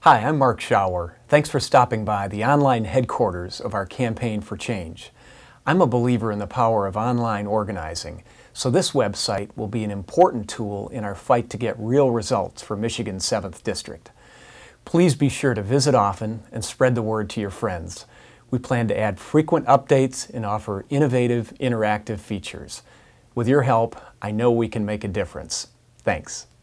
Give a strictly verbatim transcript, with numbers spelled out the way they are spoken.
Hi, I'm Mark Schauer. Thanks for stopping by the online headquarters of our Campaign for Change. I'm a believer in the power of online organizing, so this website will be an important tool in our fight to get real results for Michigan's seventh District. Please be sure to visit often and spread the word to your friends. We plan to add frequent updates and offer innovative, interactive features. With your help, I know we can make a difference. Thanks.